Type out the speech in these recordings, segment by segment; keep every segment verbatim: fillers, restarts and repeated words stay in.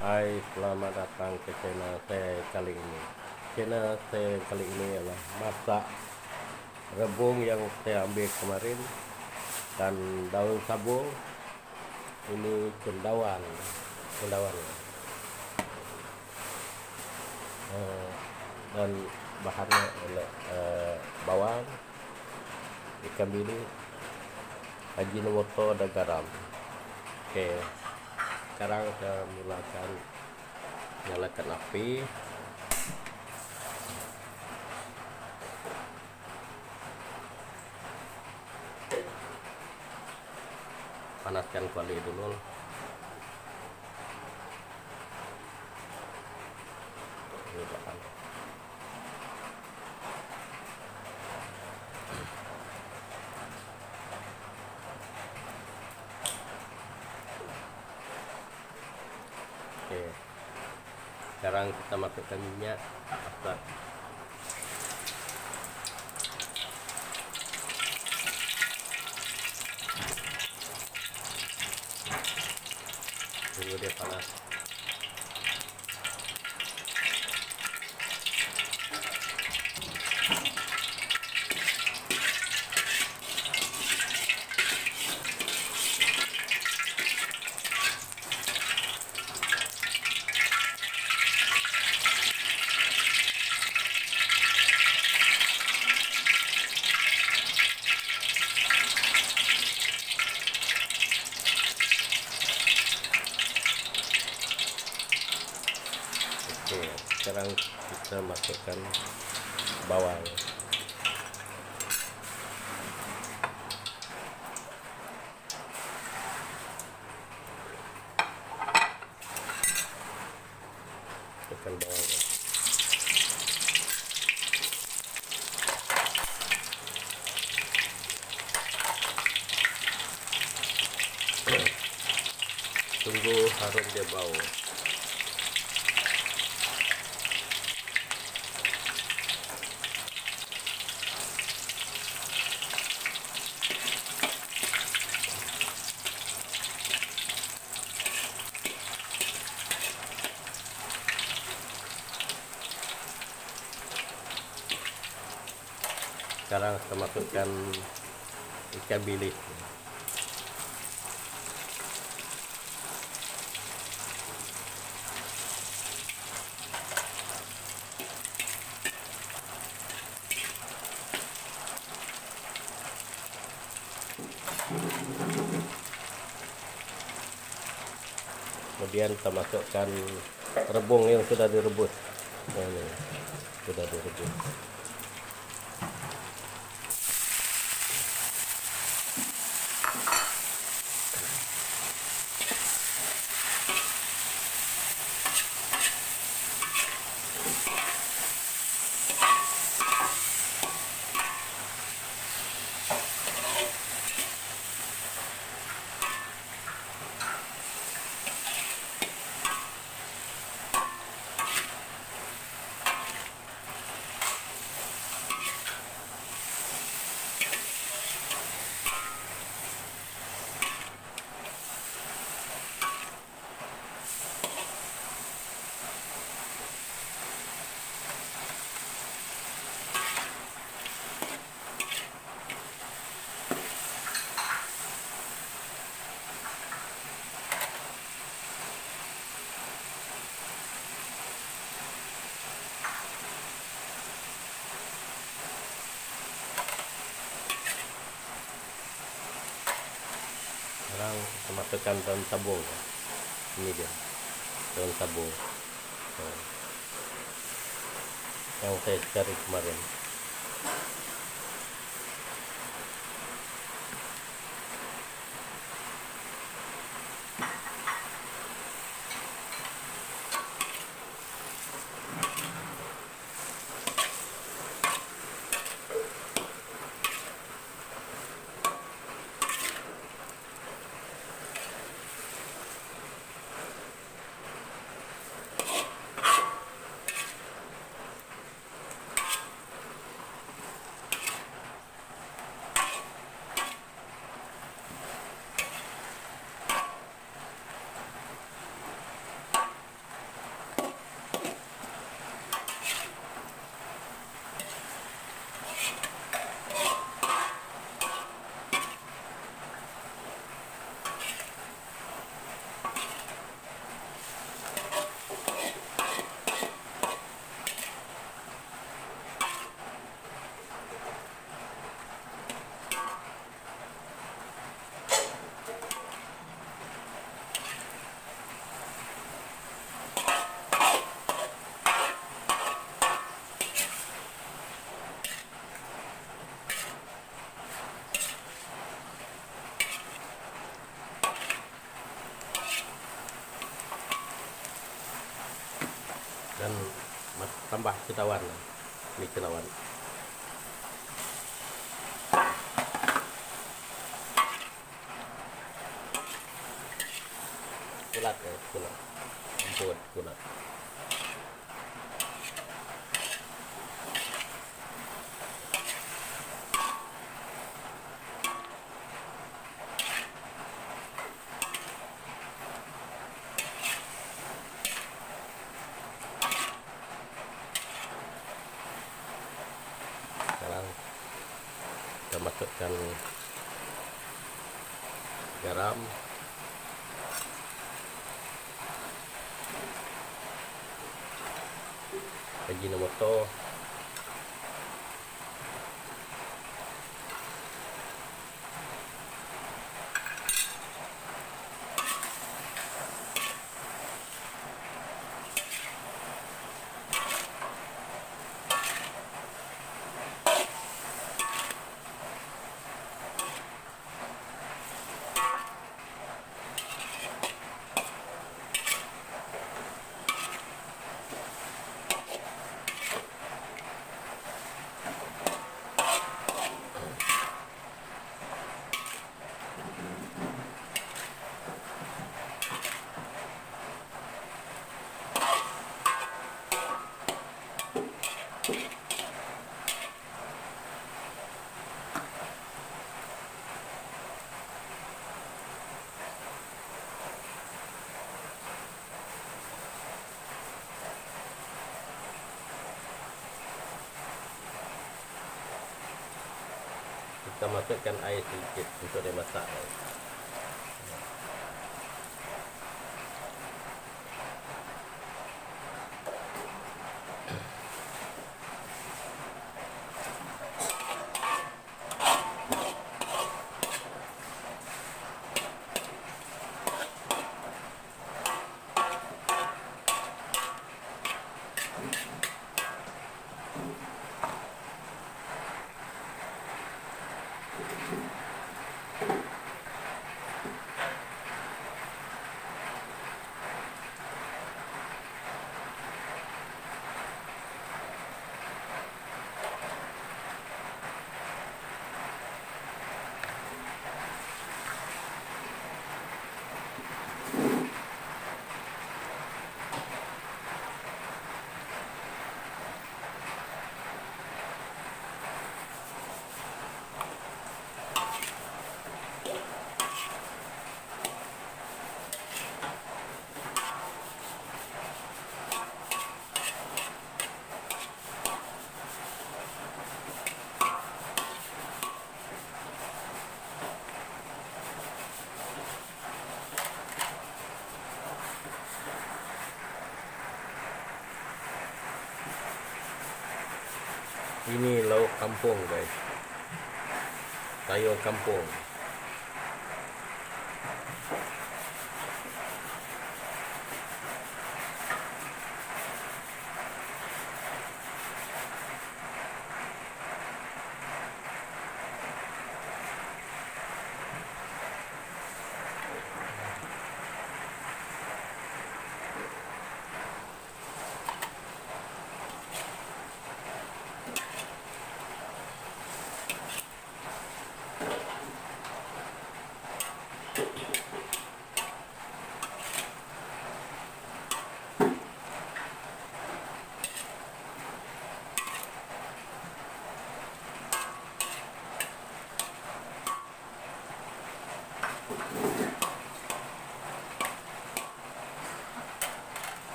Hai, selamat datang ke channel saya kali ini. Channel saya kali ini adalah masak rebung yang saya ambil kemarin dan daun sabu. Ini cendawan, cendawan. Uh, dan bahannya adalah uh, bawang, ikan bilis, ajinomoto dan garam. Oke. Sekarang saya mulakan nyalakan api. Panaskan kuali dulu. Ini bahan. Oke. Sekarang kita masukkan minyak masak. Tunggu dia panas. Oke, sekarang kita masukkan bawang. Masukkan bawang. Tunggu harum dia bau. Sekarang kita masukkan ikan bilis. Kemudian kita masukkan rebung yang sudah direbus. Nah, ini sudah direbus. Sekarang kita masukkan daun sabu. Ini dia daun sabu yang saya cari kemarin. dan tambah cendawan, ini cendawan. Kulat ya, kulat, emput, kulat. Sekarang kita masukkan garam, Ajinomoto, kita masukkan air sedikit untuk dia masak. Ini lauk kampung guys, sayur kampung.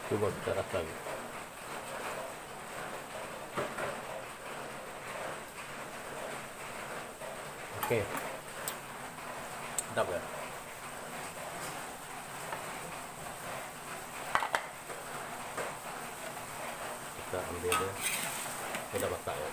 Coba kita rasa. Okey. Sedap ya? Kita ambil dia. Dia dah masak ya.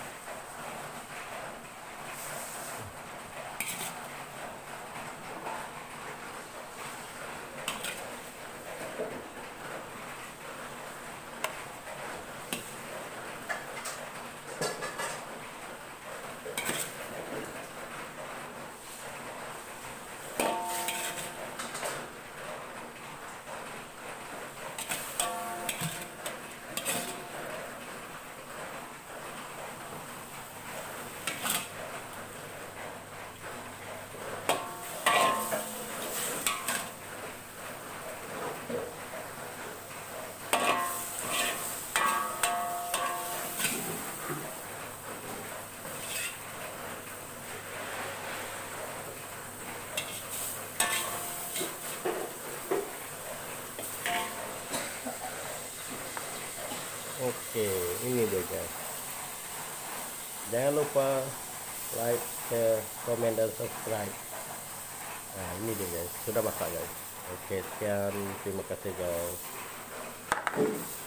Okey, ini dia guys. Jangan lupa like, share, komen dan subscribe. Nah, ini dia guys. Sudah masak guys. Okey, sekian. Terima kasih guys.